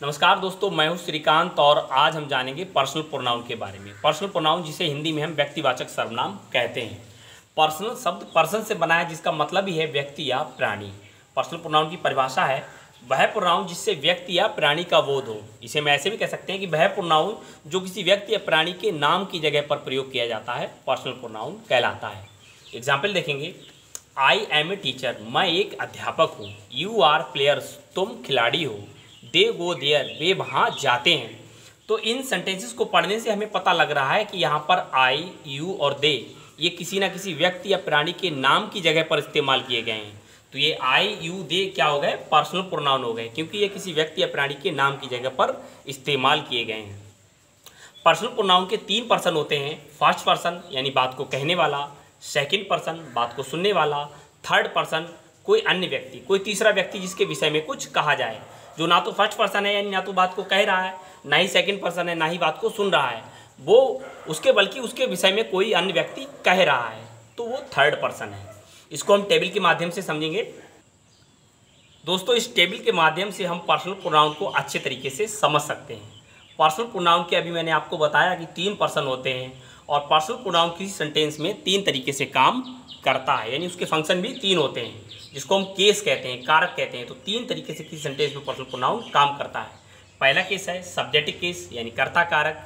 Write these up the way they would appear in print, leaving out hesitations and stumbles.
नमस्कार दोस्तों, मैं हूं श्रीकांत और आज हम जानेंगे पर्सनल प्रोनाउन के बारे में। पर्सनल प्रोनाउन जिसे हिंदी में हम व्यक्तिवाचक सर्वनाम कहते हैं। पर्सनल शब्द पर्सन से बना है जिसका मतलब ही है व्यक्ति या प्राणी। पर्सनल प्रोनाउन की परिभाषा है वह प्रोनाउन जिससे व्यक्ति या प्राणी का बोध हो। इसे हम ऐसे भी कह सकते हैं कि वह प्रोनाउन जो किसी व्यक्ति या प्राणी के नाम की जगह पर प्रयोग किया जाता है पर्सनल प्रोनाउन कहलाता है। एग्जाम्पल देखेंगे, आई एम ए टीचर, मैं एक अध्यापक हूँ। यू आर प्लेयर्स, तुम खिलाड़ी हो। दे गो देयर, वे वहाँ जाते हैं। तो इन सेंटेंसेस को पढ़ने से हमें पता लग रहा है कि यहाँ पर आई, यू और दे ये किसी न किसी व्यक्ति या प्राणी के नाम की जगह पर इस्तेमाल किए गए हैं। तो ये आई, यू, दे क्या हो गए? पर्सनल प्रोनाउन हो गए, क्योंकि ये किसी व्यक्ति या प्राणी के नाम की जगह पर इस्तेमाल किए गए हैं। पर्सनल प्रोनाउन के 3 पर्सन होते हैं। फर्स्ट पर्सन यानी बात को कहने वाला, सेकंड पर्सन बात को सुनने वाला, थर्ड पर्सन कोई अन्य व्यक्ति, कोई तीसरा व्यक्ति जिसके विषय में कुछ कहा जाए, जो ना तो फर्स्ट पर्सन है यानी ना तो बात को कह रहा है, ना ही सेकंड पर्सन है, ना ही बात को सुन रहा है, वो उसके बल्कि उसके विषय में कोई अन्य व्यक्ति कह रहा है, तो वो थर्ड पर्सन है। इसको हम टेबल के माध्यम से समझेंगे। दोस्तों, इस टेबल के माध्यम से हम पर्सनल प्रोनाउन को अच्छे तरीके से समझ सकते हैं। पर्सनल प्रोनाउन के अभी मैंने आपको बताया कि 3 पर्सन होते हैं और पर्सनल प्रोनाउन किसी सेंटेंस में 3 तरीके से काम करता है, यानी उसके फंक्शन भी 3 होते हैं, जिसको हम केस कहते हैं, कारक कहते हैं। तो 3 तरीके से किसी सेंटेंस में पर्सनल प्रोनाउन काम करता है। पहला केस है सब्जेक्टिव केस यानी कर्ता कारक,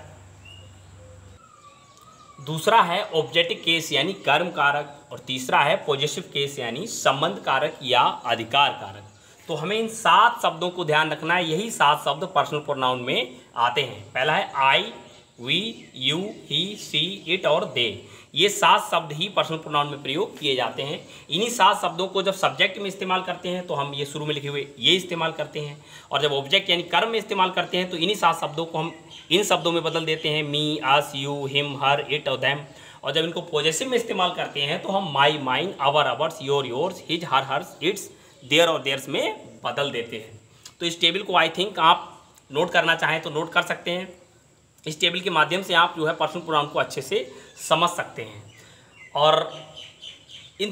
दूसरा है ऑब्जेक्टिव केस यानी कर्म कारक, और तीसरा है पॉजेसिव केस यानी संबंध कारक या अधिकार कारक। तो हमें इन 7 शब्दों को ध्यान रखना है। यही 7 शब्द पर्सनल प्रोनाउन में आते हैं। पहला है I, we, you, he, she, it और दे। ये 7 शब्द ही पर्सनल प्रोनाउन में प्रयोग किए जाते हैं। इन्हीं 7 शब्दों को जब सब्जेक्ट में इस्तेमाल करते हैं तो हम ये शुरू में लिखे हुए ये इस्तेमाल करते हैं, और जब ऑब्जेक्ट यानी कर्म में इस्तेमाल करते हैं तो इन्हीं 7 शब्दों को हम इन शब्दों में बदल देते हैं, me, us, you, him, her, it और दैम। और जब इनको पॉजेसिव में इस्तेमाल करते हैं तो हम my, mine, our, ours, your, yours, his, her, hers, its, their और देयर्स में बदल देते हैं। तो इस टेबल को आई थिंक आप नोट करना चाहें तो नोट कर सकते हैं। इस टेबल के माध्यम से आप जो है पर्सनल प्रोनाउन को अच्छे से समझ सकते हैं। और इन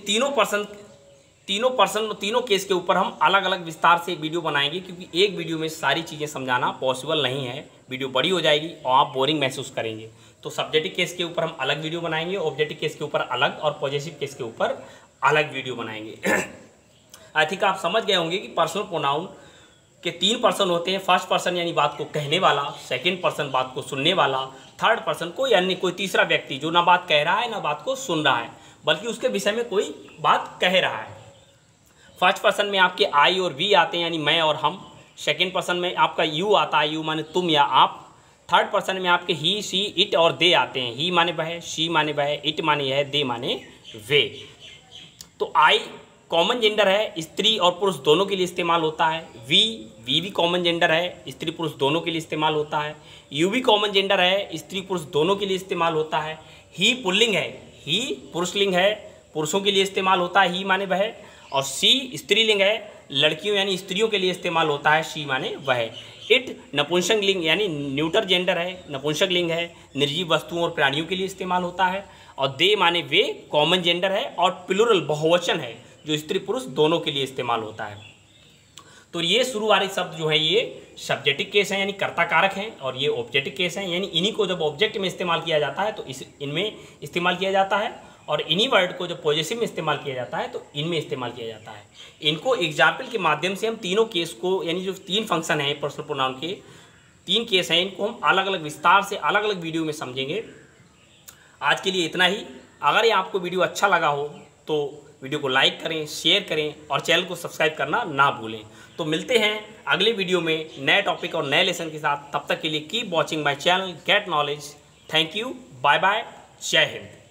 तीनों केस के ऊपर हम अलग अलग विस्तार से वीडियो बनाएंगे, क्योंकि एक वीडियो में सारी चीज़ें समझाना पॉसिबल नहीं है। वीडियो बड़ी हो जाएगी और आप बोरिंग महसूस करेंगे। तो सब्जेक्टिव केस के ऊपर हम अलग वीडियो बनाएंगे, ऑब्जेक्टिव केस के ऊपर अलग, और पॉजेसिव केस के ऊपर अलग वीडियो बनाएंगे। आई थिंक आप समझ गए होंगे कि पर्सनल प्रोनाउन के 3 पर्सन होते हैं। फर्स्ट पर्सन यानी बात को कहने वाला, सेकंड पर्सन बात को सुनने वाला, थर्ड पर्सन कोई अन्य कोई तीसरा व्यक्ति जो ना बात कह रहा है ना बात को सुन रहा है, बल्कि उसके विषय में कोई बात कह रहा है। फर्स्ट पर्सन में आपके आई और वी आते हैं यानी मैं और हम। सेकंड पर्सन में आपका यू आता है, यू माने तुम या आप। थर्ड पर्सन में आपके ही, सी, इट और दे आते हैं। ही माने वह, सी माने वह, इट माने यह, दे माने वे। तो आई कॉमन जेंडर है, स्त्री और पुरुष दोनों के लिए इस्तेमाल होता है। वी भी कॉमन जेंडर है, स्त्री पुरुष दोनों के लिए इस्तेमाल होता है। यू भी कॉमन जेंडर है, स्त्री पुरुष दोनों के लिए इस्तेमाल होता है। ही पुल्लिंग है, ही पुरुषलिंग है, पुरुषों के लिए इस्तेमाल होता है, ही माने वह। और सी स्त्रीलिंग है, लड़कियों यानी स्त्रियों के लिए इस्तेमाल होता है, सी माने वह। इट नपुंसक लिंग यानी न्यूटर जेंडर है, नपुंसक लिंग है, निर्जीव वस्तुओं और प्राणियों के लिए इस्तेमाल होता है। और दे माने वे कॉमन जेंडर है, और प्लूरल बहुवचन है जो स्त्री पुरुष दोनों के लिए इस्तेमाल होता है। तो ये शुरू वाले शब्द जो है ये सब्जेक्टिव केस हैं यानी कर्ता कारक हैं, और ये ऑब्जेक्टिव केस हैं यानी इन्हीं को जब ऑब्जेक्ट में इस्तेमाल किया जाता है तो इनमें इस्तेमाल किया जाता है, और इन्हीं वर्ड को जब पॉजेसिव में इस्तेमाल किया जाता है तो इनमें इस्तेमाल किया जाता है। इनको एग्जाम्पल के माध्यम से हम तीनों केस को, यानी जो 3 फंक्शन हैं पर्सनल प्रोनाउन के 3 केस हैं, इनको हम अलग अलग विस्तार से अलग अलग वीडियो में समझेंगे। आज के लिए इतना ही। अगर ये आपको वीडियो अच्छा लगा हो तो वीडियो को लाइक करें, शेयर करें और चैनल को सब्सक्राइब करना ना भूलें। तो मिलते हैं अगले वीडियो में नए टॉपिक और नए लेसन के साथ। तब तक के लिए keep watching my channel, get knowledge. Thank you, bye bye, जय हिंद।